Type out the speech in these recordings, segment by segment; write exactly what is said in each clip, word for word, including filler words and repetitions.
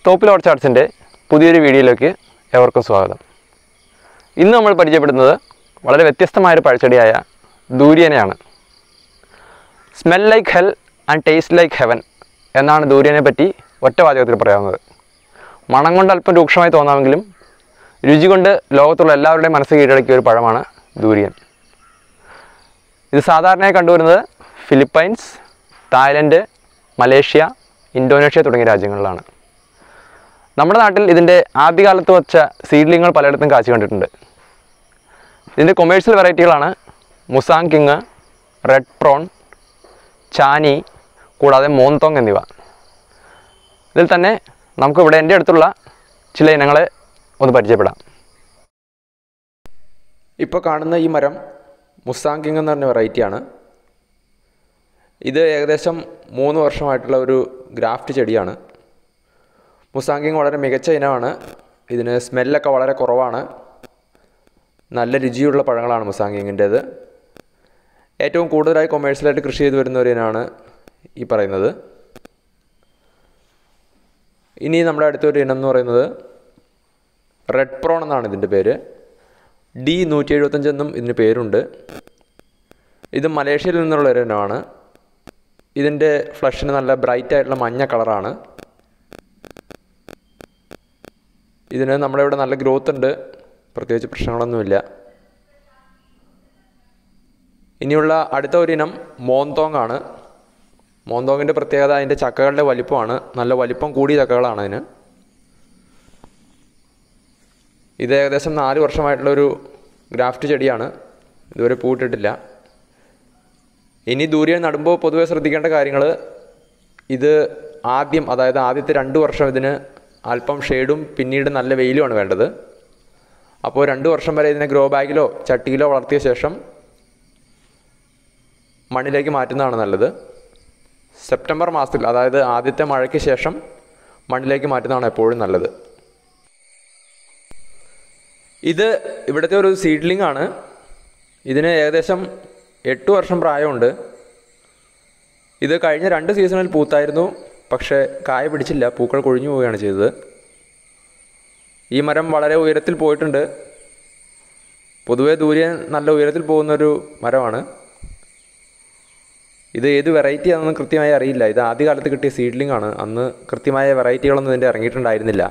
തോപ്പിൽ ഓർച്ചാർഡ്സിൻ്റെ പുതിയൊരു വീഡിയോയിലേക്ക് ഏവർക്കും സ്വാഗതം. ഇന്ന് നമ്മൾ പരിചയപ്പെടുന്നത് വളരെ വ്യത്യസ്തമായൊരു പഴച്ചെടിയായ ദൂര്യനെയാണ്. Smell like hell and taste like heaven എന്നാണ് ദൂര്യനെ പറ്റി ഒറ്റ വാചകത്തിൽ പറയാവുന്നത്. മണം കൊണ്ട് അല്പം രൂക്ഷമായി തോന്നാമെങ്കിലും രുചി കൊണ്ട് ലോകത്തുള്ള എല്ലാവരുടെയും മനസ്സ് കീഴടക്കിയ ഒരു പഴമാണ് ദൂര്യൻ. ഇത് സാധാരണയായി കണ്ടുവരുന്നത് ഫിലിപ്പൈൻസ്, തായ്ലൻഡ്, മലേഷ്യ, ഇന്തോനേഷ്യ തുടങ്ങിയ രാജ്യങ്ങളിലാണ്. നമ്മുടെ നാട്ടിൽ ഇതിൻ്റെ ആദ്യകാലത്ത് വച്ച സീഡ്ലിങ്ങൾ പലയിടത്തും കാച്ചി കണ്ടിട്ടുണ്ട്. ഇതിൻ്റെ കൊമേഴ്ഷ്യൽ വെറൈറ്റികളാണ് Musang King, red prawn, Chanee, കൂടാതെ മോന്തോങ് എന്നിവ. ഇതിൽ തന്നെ നമുക്കിവിടെ എൻ്റെ അടുത്തുള്ള ചില ഇനങ്ങളെ ഒന്ന് പരിചയപ്പെടാം. ഇപ്പോൾ കാണുന്ന ഈ മരം മുസാങ് കിങ് എന്ന് പറഞ്ഞ വെറൈറ്റിയാണ്. ഇത് ഏകദേശം മൂന്ന് വർഷമായിട്ടുള്ള ഒരു ഗ്രാഫ്റ്റ് ചെടിയാണ്. മുസാങ് കിങ് വളരെ മികച്ച ഇനമാണ്. ഇതിന് സ്മെല്ലൊക്കെ വളരെ കുറവാണ്. നല്ല രുചിയുള്ള പഴങ്ങളാണ് മുസാങ് കിങ്ങിൻ്റേത്. ഏറ്റവും കൂടുതലായി കൊമേഴ്ഷ്യലായിട്ട് കൃഷി ചെയ്തു വരുന്ന ഒരു ഇനമാണ് ഈ പറയുന്നത്. ഇനി നമ്മുടെ അടുത്തൊരു ഇനം എന്ന് പറയുന്നത് റെഡ് പ്രോൺ എന്നാണ് ഇതിൻ്റെ പേര്. ഡി നൂറ്റി എഴുപത്തഞ്ചെന്നും ഇതിന് പേരുണ്ട്. ഇത് മലേഷ്യയിൽ നിന്നുള്ള ഒരു ഇനമാണ്. ഇതിൻ്റെ ഫ്ലഷിന് നല്ല ബ്രൈറ്റ് ആയിട്ടുള്ള മഞ്ഞ കളറാണ്. ഇതിന് നമ്മുടെ ഇവിടെ നല്ല ഗ്രോത്ത് ഉണ്ട്, പ്രത്യേകിച്ച് പ്രശ്നങ്ങളൊന്നുമില്ല. ഇനിയുള്ള അടുത്ത ഒരു ഇനം മോന്തോങ് ആണ്. മോന്തോങ്ങിൻ്റെ പ്രത്യേകത അതിൻ്റെ ചക്കകളുടെ വലിപ്പമാണ്. നല്ല വലിപ്പം കൂടിയ ചക്കകളാണ് അതിന്. ഇത് ഏകദേശം നാല് വർഷമായിട്ടുള്ളൊരു ഗ്രാഫ്റ്റ് ചെടിയാണ്. ഇതുവരെ പൂട്ടിട്ടില്ല. ഇനി ദൂര്യൻ നടുമ്പോൾ പൊതുവെ ശ്രദ്ധിക്കേണ്ട കാര്യങ്ങൾ, ഇത് ആദ്യം അതായത് ആദ്യത്തെ രണ്ട് വർഷം ഇതിന് അല്പം ഷെയ്ഡും പിന്നീട് നല്ല വെയിലുമാണ് വേണ്ടത്. അപ്പോൾ രണ്ട് വർഷം വരെ ഇതിനെ ഗ്രോ ബാഗിലോ ചട്ടിയിലോ വളർത്തിയ ശേഷം മണ്ണിലേക്ക് മാറ്റുന്നതാണ് നല്ലത്. സെപ്റ്റംബർ മാസത്തിൽ അതായത് ആദ്യത്തെ മഴയ്ക്ക് ശേഷം മണ്ണിലേക്ക് മാറ്റുന്നതാണ് എപ്പോഴും നല്ലത്. ഇത് ഇവിടുത്തെ ഒരു സീഡ്ലിംഗ് ആണ്. ഇതിന് ഏകദേശം എട്ട് വർഷം പ്രായമുണ്ട്. ഇത് കഴിഞ്ഞ രണ്ട് സീസണിൽ പൂത്തായിരുന്നു, പക്ഷേ കായ പിടിച്ചില്ല, പൂക്കൾ കൊഴിഞ്ഞു പോവുകയാണ് ചെയ്തത്. ഈ മരം വളരെ ഉയരത്തിൽ പോയിട്ടുണ്ട്. പൊതുവേ ദൂര്യൻ നല്ല ഉയരത്തിൽ പോകുന്നൊരു മരമാണ്. ഇത് ഏത് വെറൈറ്റി ആണെന്ന് കൃത്യമായി അറിയില്ല. ഇത് ആദ്യകാലത്ത് കിട്ടിയ സീഡ്ലിംഗ് ആണ്. അന്ന് കൃത്യമായ വെറൈറ്റികളൊന്നും ഇതിൻ്റെ ഇറങ്ങിയിട്ടുണ്ടായിരുന്നില്ല.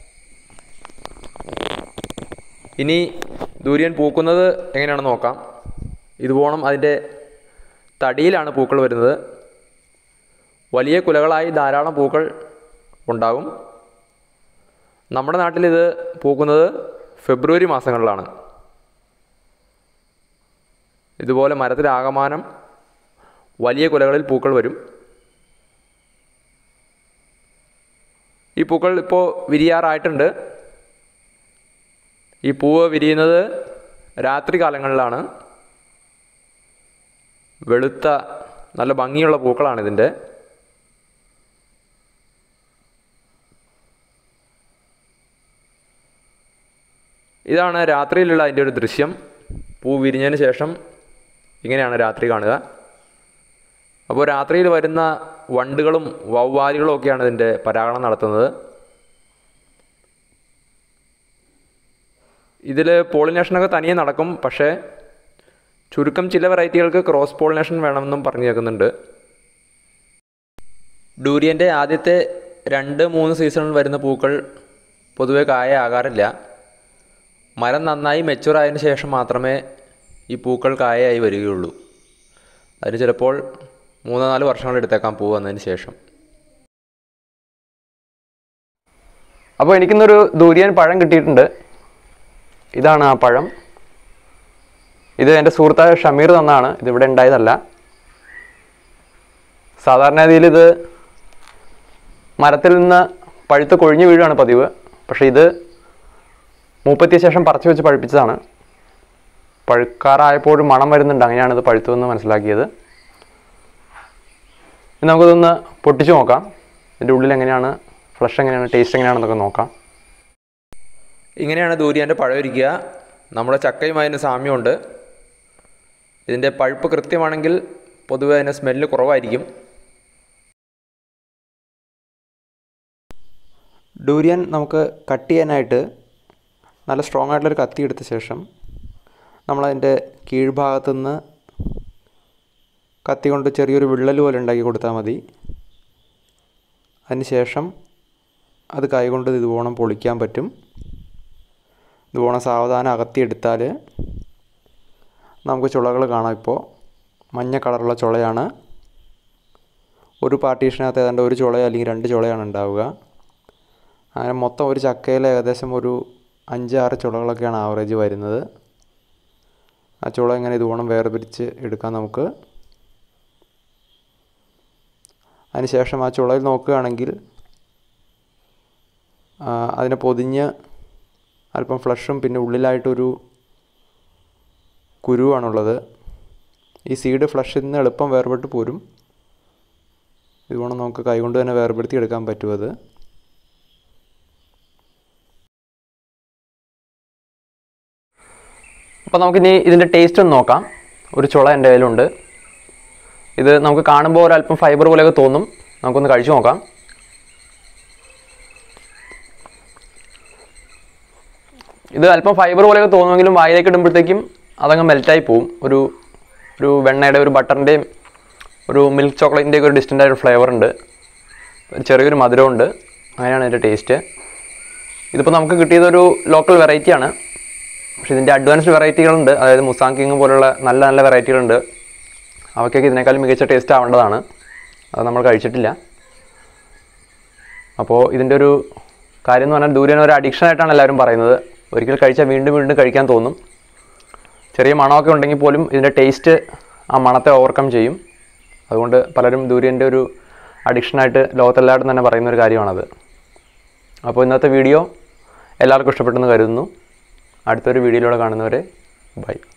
ഇനി ദൂര്യൻ പൂക്കുന്നത് എങ്ങനെയാണെന്ന് നോക്കാം. ഇതുപോണം അതിൻ്റെ തടിയിലാണ് പൂക്കൾ വരുന്നത്. വലിയ കുലകളായി ധാരാളം പൂക്കൾ ഉണ്ടാകും. നമ്മുടെ നാട്ടിലിത് പൂക്കുന്നത് ഫെബ്രുവരി മാസങ്ങളിലാണ്. ഇതുപോലെ മരത്തിലാകമാനം വലിയ കുലകളിൽ പൂക്കൾ വരും. ഈ പൂക്കൾ ഇപ്പോൾ വിരിയാറായിട്ടുണ്ട്. ഈ പൂവ് വിരിയുന്നത് രാത്രി കാലങ്ങളിലാണ്. വെളുത്ത നല്ല ഭംഗിയുള്ള പൂക്കളാണ് ഇതിൻ്റെ. ഇതാണ് രാത്രിയിലുള്ള അതിൻ്റെ ഒരു ദൃശ്യം. പൂ വിരിഞ്ഞതിന് ശേഷം ഇങ്ങനെയാണ് രാത്രി കാണുക. അപ്പോൾ രാത്രിയിൽ വരുന്ന വണ്ടുകളും വവ്വാലുകളും ഒക്കെയാണ് ഇതിൻ്റെ പരാഗണം നടത്തുന്നത്. ഇതിൽ പോളിനേഷനൊക്കെ തനിയെ നടക്കും, പക്ഷേ ചുരുക്കം ചില വെറൈറ്റികൾക്ക് ക്രോസ് പോളിനേഷൻ വേണമെന്നും പറഞ്ഞു കേൾക്കുന്നുണ്ട്. ഡൂര്യൻ്റെ ആദ്യത്തെ രണ്ട് മൂന്ന് സീസണിൽ വരുന്ന പൂക്കൾ പൊതുവെ കായ ആകാറില്ല. മരം നന്നായി മെച്ചുറായതിനു ശേഷം മാത്രമേ ഈ പൂക്കൾ കായയായി വരികയുള്ളൂ. അതിന് ചിലപ്പോൾ മൂന്നോ നാല് വർഷങ്ങൾ എടുത്തേക്കാം പൂ വന്നതിന് ശേഷം. അപ്പോൾ എനിക്കിന്നൊരു ദൂര്യൻ പഴം കിട്ടിയിട്ടുണ്ട്. ഇതാണ് ആ പഴം. ഇത് എൻ്റെ സുഹൃത്തായ ഷമീർ തന്നാണ്. ഇതിവിടെ ഉണ്ടായതല്ല. സാധാരണ രീതിയിൽ ഇത് മരത്തിൽ നിന്ന് പഴുത്ത് കൊഴിഞ്ഞു വീഴുകയാണ് പതിവ്. പക്ഷേ ഇത് മൂപ്പത്തിയ ശേഷം പറിച്ചു വെച്ച് പഴുപ്പിച്ചതാണ്. പഴുക്കാറായപ്പോഴും മണം വരുന്നുണ്ട്. അങ്ങനെയാണ് ഇത് പഴുത്തുവെന്ന് മനസ്സിലാക്കിയത്. ഇനി നമുക്കിതൊന്ന് പൊട്ടിച്ചു നോക്കാം. ഇതിൻ്റെ ഉള്ളിൽ എങ്ങനെയാണ്, ഫ്ലഷ് എങ്ങനെയാണ്, ടേസ്റ്റ് എങ്ങനെയാണെന്നൊക്കെ നോക്കാം. ഇങ്ങനെയാണ് ദൂര്യൻ്റെ പഴം ഇരിക്കുക. നമ്മുടെ ചക്കയുമായി അതിന് സാമ്യമുണ്ട്. ഇതിൻ്റെ പഴുപ്പ് കൃത്യമാണെങ്കിൽ പൊതുവെ അതിന് സ്മെല്ല് കുറവായിരിക്കും. ഡൂരിയൻ നമുക്ക് കട്ട് ചെയ്യാനായിട്ട് നല്ല സ്ട്രോങ് ആയിട്ടുള്ളൊരു കത്തി എടുത്ത ശേഷം നമ്മളതിൻ്റെ കീഴ്ഭാഗത്തു നിന്ന് കത്തി കൊണ്ട് ചെറിയൊരു വിള്ളൽ പോലെ ഉണ്ടാക്കി കൊടുത്താൽ മതി. അതിന് ശേഷം അത് കൈകൊണ്ട് ഇതുപോണം പൊളിക്കാൻ പറ്റും. ഇതുപോണം സാവധാനം അകത്തിയെടുത്താൽ നമുക്ക് ചുളകൾ കാണാം. ഇപ്പോൾ മഞ്ഞ കളറുള്ള ചുളയാണ്. ഒരു പാർട്ടീഷനകത്ത് ഏതാണ്ട് ഒരു ചുളയോ അല്ലെങ്കിൽ രണ്ട് ചുളയാണ് ഉണ്ടാവുക. അങ്ങനെ മൊത്തം ഒരു ചക്കയിൽ ഏകദേശം ഒരു അഞ്ച് ആറ് ചുളകളൊക്കെയാണ് ആവറേജ് വരുന്നത്. ആ ചുള ഇങ്ങനെ ഇതുപോണം വേർതിരിച്ച് എടുക്കാം നമുക്ക്. അതിനുശേഷം ആ ചുളയിൽ നോക്കുകയാണെങ്കിൽ അതിനെ പൊതിഞ്ഞ് അല്പം ഫ്ലഷും പിന്നെ ഉള്ളിലായിട്ടൊരു കുരുവാണുള്ളത്. ഈ സീഡ് ഫ്ലഷിൽ നിന്ന് എളുപ്പം വേർപെട്ട് പോരും. ഇതുകൊണ്ട് നമുക്ക് കൈകൊണ്ട് തന്നെ വേർപെടുത്തി എടുക്കാൻ പറ്റുമത്. അപ്പോൾ നമുക്കിനി ഇതിൻ്റെ ടേസ്റ്റ് ഒന്ന് നോക്കാം. ഒരു ചുള എൻ്റെ കയ്യിലുണ്ട്. ഇത് നമുക്ക് കാണുമ്പോൾ ഒരല്പം ഫൈബർ പോലെയൊക്കെ തോന്നും. നമുക്കൊന്ന് കഴിച്ചു നോക്കാം. ഇത് അല്പം ഫൈബർ പോലെയൊക്കെ തോന്നുമെങ്കിലും വായിലേക്ക് ഇടുമ്പോഴത്തേക്കും അതങ്ങ് മെൽറ്റായി പോവും. ഒരു ഒരു വെണ്ണയുടെ ഒരു ബട്ടറിൻ്റെയും ഒരു മിൽക്ക് ചോക്ലേറ്റിൻ്റെയൊക്കെ ഒരു ഡിസ്റ്റൻ്റ് ആയൊരു ഫ്ലേവർ ഉണ്ട്. ഒരു ചെറിയൊരു മധുരമുണ്ട്. അങ്ങനെയാണ് ഇതിൻ്റെ ടേസ്റ്റ്. ഇതിപ്പോൾ നമുക്ക് കിട്ടിയതൊരു ലോക്കൽ വെറൈറ്റിയാണ്. പക്ഷേ ഇതിൻ്റെ അഡ്വാൻസ്ഡ് വെറൈറ്റികളുണ്ട്. അതായത് മുസാങ് കിങ് പോലുള്ള നല്ല നല്ല വെറൈറ്റികളുണ്ട്. അവയ്ക്കൊക്കെ ഇതിനേക്കാളും മികച്ച ടേസ്റ്റ് ആവേണ്ടതാണ്. അത് നമ്മൾ കഴിച്ചിട്ടില്ല. അപ്പോൾ ഇതിൻ്റെ ഒരു കാര്യം എന്ന് പറഞ്ഞാൽ ഡൂരിയൻ ഒരു അഡിക്ഷനായിട്ടാണ് എല്ലാവരും പറയുന്നത്. ഒരിക്കൽ കഴിച്ചാൽ വീണ്ടും വീണ്ടും കഴിക്കാൻ തോന്നും. ചെറിയ മണമൊക്കെ ഉണ്ടെങ്കിൽ പോലും ഇതിൻ്റെ ടേസ്റ്റ് ആ മണത്തെ ഓവർകം ചെയ്യും. അതുകൊണ്ട് പലരും ഡൂരിയൻ്റെ ഒരു അഡിക്ഷനായിട്ട് ലോകത്തെല്ലാവരും തന്നെ പറയുന്നൊരു കാര്യമാണത്. അപ്പോൾ ഇന്നത്തെ വീഡിയോ എല്ലാവർക്കും ഇഷ്ടപ്പെട്ടെന്ന് കരുതുന്നു. അടുത്തൊരു വീഡിയോയിലൂടെ കാണുന്നവരെ ബൈ.